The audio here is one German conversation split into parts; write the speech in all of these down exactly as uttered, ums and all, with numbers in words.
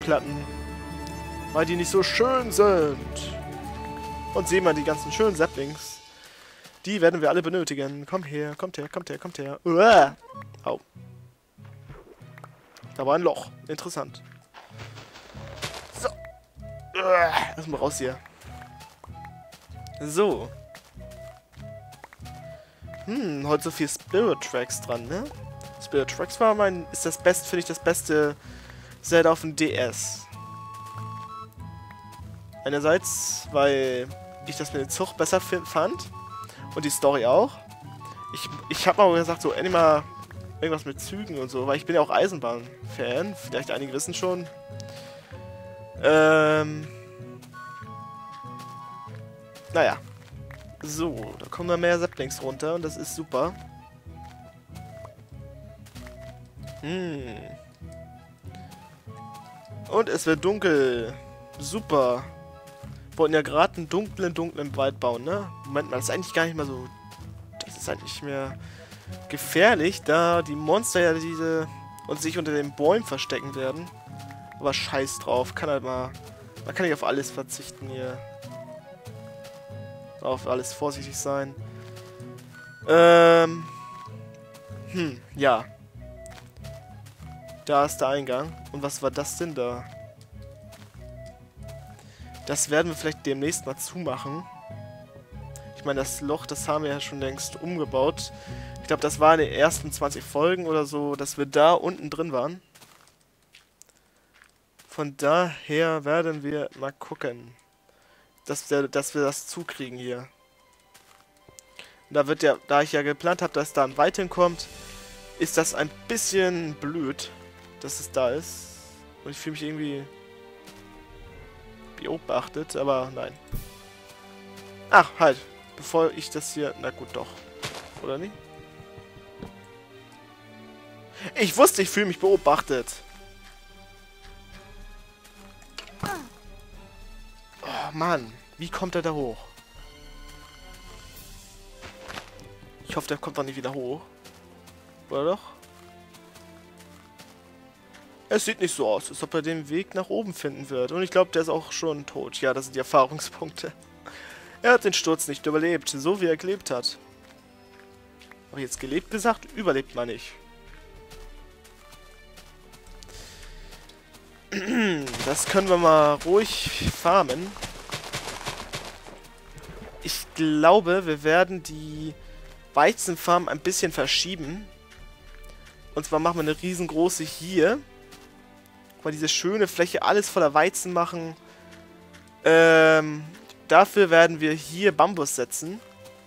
Platten. Weil die nicht so schön sind. Und sehen wir die ganzen schönen Saplings. Die werden wir alle benötigen. Komm her, kommt her, kommt her, kommt her. Uah. Au. Da war ein Loch. Interessant. So. Uah. Lass mal raus hier. So. Hm, heute so viel Spirit Tracks dran, ne? Spirit Tracks war mein, ist das beste, finde ich, das beste Zelda auf dem D S. Einerseits, weil ich das mit dem Zug besser fand und die Story auch. Ich, ich habe mal gesagt, so Anima, irgendwas mit Zügen und so, weil ich bin ja auch Eisenbahn-Fan, vielleicht einige wissen schon. Ähm... Naja. So, da kommen noch mehr Saplings runter und das ist super. Hm. Und es wird dunkel. Super. Wir wollten ja gerade einen dunklen, dunklen Wald bauen, ne? Moment mal, das ist eigentlich gar nicht mehr so... Das ist eigentlich nicht mehr gefährlich, da die Monster ja diese... und sich unter den Bäumen verstecken werden. Aber scheiß drauf, kann halt mal... Man kann nicht auf alles verzichten hier. Auf alles vorsichtig sein. Ähm... Hm, ja. Da ist der Eingang. Und was war das denn da? Das werden wir vielleicht demnächst mal zumachen. Ich meine, das Loch, das haben wir ja schon längst umgebaut. Ich glaube, das war in den ersten zwanzig Folgen oder so, dass wir da unten drin waren. Von daher werden wir mal gucken, dass wir, dass wir das zukriegen hier. Und da wird ja, da ich ja geplant habe, dass da ein Weit hinkommt, ist das ein bisschen blöd, dass es da ist. Und ich fühle mich irgendwie beobachtet, aber nein. Ach, halt. Bevor ich das hier... Na gut, doch. Oder nicht? Ich wusste, ich fühle mich beobachtet. Oh, Mann. Wie kommt er da hoch? Ich hoffe, der kommt doch nicht wieder hoch. Oder doch? Es sieht nicht so aus, als ob er den Weg nach oben finden wird. Und ich glaube, der ist auch schon tot. Ja, das sind die Erfahrungspunkte. Er hat den Sturz nicht überlebt, so wie er gelebt hat. Aber jetzt gelebt gesagt, überlebt man nicht. Das können wir mal ruhig farmen. Ich glaube, wir werden die Weizenfarm ein bisschen verschieben. Und zwar machen wir eine riesengroße hier. Mal diese schöne Fläche alles voller Weizen machen. Ähm, dafür werden wir hier Bambus setzen.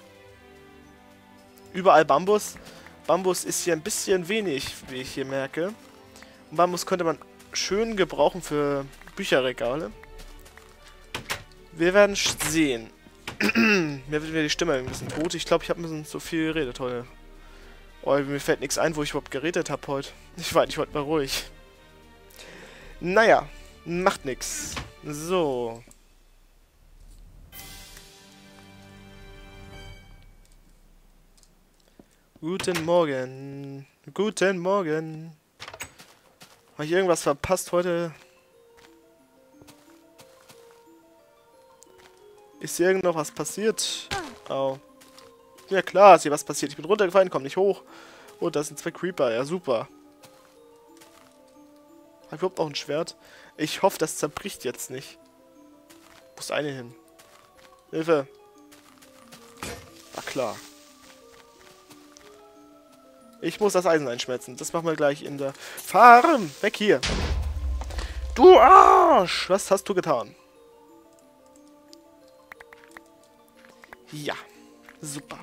Überall Bambus. Bambus ist hier ein bisschen wenig, wie ich hier merke. Und Bambus könnte man schön gebrauchen für Bücherregale. Wir werden sehen. Mir wird wieder die Stimme ein bisschen tot. Ich glaube, ich habe ein bisschen zu viel geredet heute. Oh, mir fällt nichts ein, wo ich überhaupt geredet habe heute. Ich war nicht heute mal ruhig. Naja, macht nix. So. Guten Morgen. Guten Morgen. Habe ich irgendwas verpasst heute? Ist hier irgend noch was passiert? Au. Ja klar, ist hier was passiert. Ich bin runtergefallen, komm nicht hoch. Oh, da sind zwei Creeper. Ja, super. Habe ich überhaupt noch ein Schwert? Ich hoffe, das zerbricht jetzt nicht. Wo ist eine hin? Hilfe. War klar. Ich muss das Eisen einschmelzen. Das machen wir gleich in der Farm. Weg hier. Du Arsch! Was hast du getan? Ja. Super.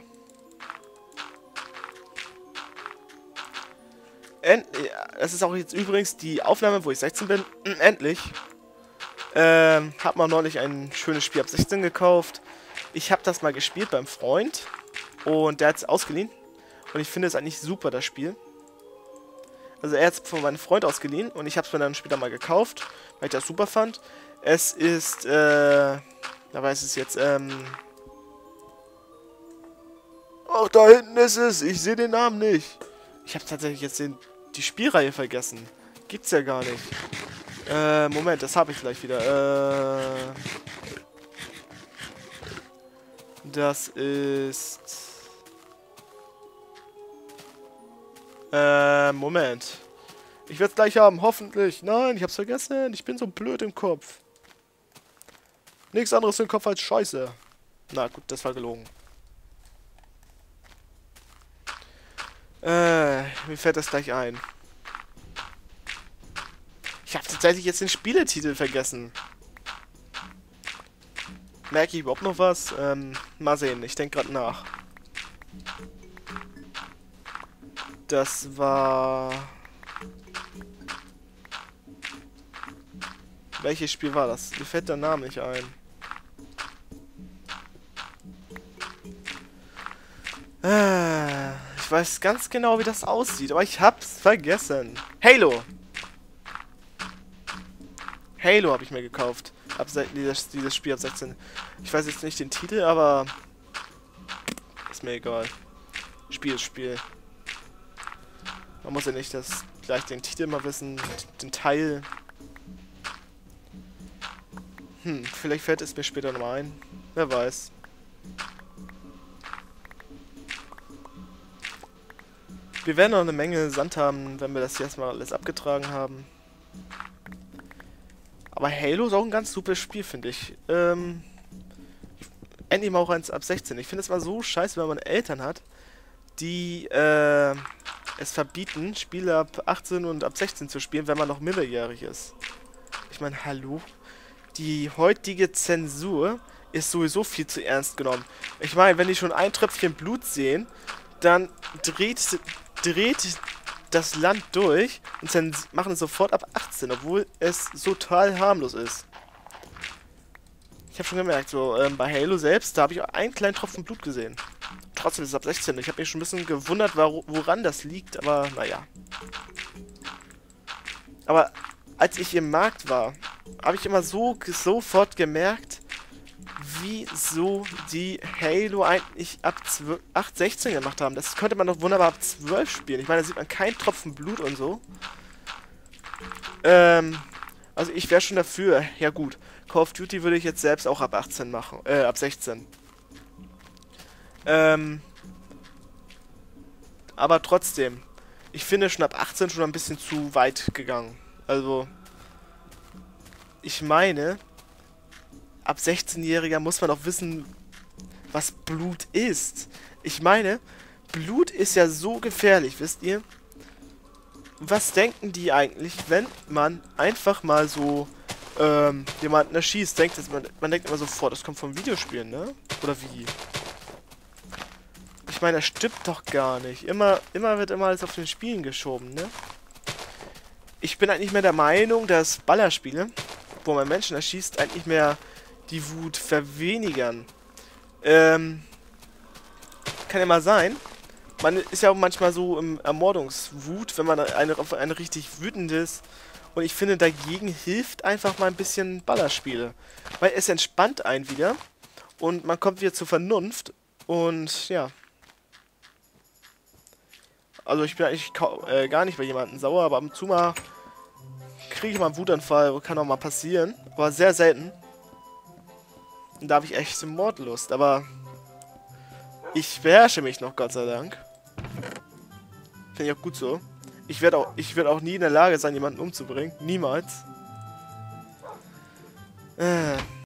Endlich. Das ist auch jetzt übrigens die Aufnahme, wo ich sechzehn bin. Endlich. Ähm, hab mal neulich ein schönes Spiel ab sechzehn gekauft. Ich habe das mal gespielt beim Freund. Und der hat es ausgeliehen. Und ich finde es eigentlich super, das Spiel. Also er hat es von meinem Freund ausgeliehen. Und ich habe es mir dann später mal gekauft. Weil ich das super fand. Es ist, äh... Da weiß es jetzt, ähm... Ach, da hinten ist es. Ich sehe den Namen nicht. Ich habe tatsächlich jetzt den, die Spielreihe vergessen. Gibt's ja gar nicht. Äh, Moment, das habe ich vielleicht wieder. Äh, das ist... Äh, Moment. Ich werde es gleich haben, hoffentlich. Nein, ich hab's vergessen. Ich bin so blöd im Kopf. Nichts anderes im Kopf als Scheiße. Na gut, das war gelogen. Äh, mir fällt das gleich ein. Ich habe tatsächlich jetzt den Spieletitel vergessen. Merke ich überhaupt noch was? Ähm, mal sehen, ich denke gerade nach. Das war... Welches Spiel war das? Mir fällt der Name nicht ein. Äh, ich weiß ganz genau, wie das aussieht, aber ich hab's vergessen. Halo! Halo habe ich mir gekauft. Ab dieses, dieses Spiel ab sechzehn. Ich weiß jetzt nicht den Titel, aber... Ist mir egal. Spiel ist Spiel. Man muss ja nicht das gleich den Titel mal wissen, den Teil. Hm, vielleicht fällt es mir später nochmal ein. Wer weiß. Wir werden noch eine Menge Sand haben, wenn wir das hier erstmal alles abgetragen haben. Aber Halo ist auch ein ganz super Spiel, finde ich. Ähm, endlich mal auch eins ab sechzehn. Ich finde es mal so scheiße, wenn man Eltern hat, die äh, es verbieten, Spiele ab achtzehn und ab sechzehn zu spielen, wenn man noch minderjährig ist. Ich meine, hallo? Die heutige Zensur ist sowieso viel zu ernst genommen. Ich meine, wenn die schon ein Tröpfchen Blut sehen, dann dreht, dreht das Land durch und dann machen es sofort ab achtzehn, obwohl es so total harmlos ist. Ich habe schon gemerkt, so ähm, bei Halo selbst, da habe ich einen kleinen Tropfen Blut gesehen. Trotzdem ist es ab sechzehn. Ich habe mich schon ein bisschen gewundert, woran das liegt, aber naja. Aber als ich im Markt war, habe ich immer so sofort gemerkt, wieso die Halo eigentlich ab acht sechzehn gemacht haben. Das könnte man doch wunderbar ab zwölf spielen. Ich meine, da sieht man keinen Tropfen Blut und so. Ähm, also ich wäre schon dafür. Ja gut, Call of Duty würde ich jetzt selbst auch ab achtzehn machen. Äh, ab sechzehn. Ähm, aber trotzdem, ich finde schon ab achtzehn schon ein bisschen zu weit gegangen. Also, ich meine, ab sechzehnjähriger muss man auch wissen, was Blut ist. Ich meine, Blut ist ja so gefährlich, wisst ihr? Was denken die eigentlich, wenn man einfach mal so ähm, jemanden erschießt? Denkt, man, man denkt immer sofort, das kommt vom Videospielen, ne? Oder wie? Ich meine, das stimmt doch gar nicht. Immer, immer wird immer alles auf den Spielen geschoben, ne? Ich bin eigentlich mehr der Meinung, dass Ballerspiele, wo man Menschen erschießt, eigentlich mehr die Wut verwenigern. Ähm, kann ja mal sein. Man ist ja auch manchmal so im Ermordungswut, wenn man eine, auf eine richtig wütendes. Und ich finde, dagegen hilft einfach mal ein bisschen Ballerspiele. Weil es entspannt einen wieder. Und man kommt wieder zur Vernunft. Und ja. Also ich bin eigentlich äh, gar nicht bei jemandem sauer, aber ab und zu mal kriege ich mal einen Wutanfall. Kann auch mal passieren. Aber sehr selten. Und da habe ich echt Mordlust. Aber ich beherrsche mich noch, Gott sei Dank. Finde ich auch gut so. Ich werde auch, ich werde auch nie in der Lage sein, jemanden umzubringen. Niemals. Äh,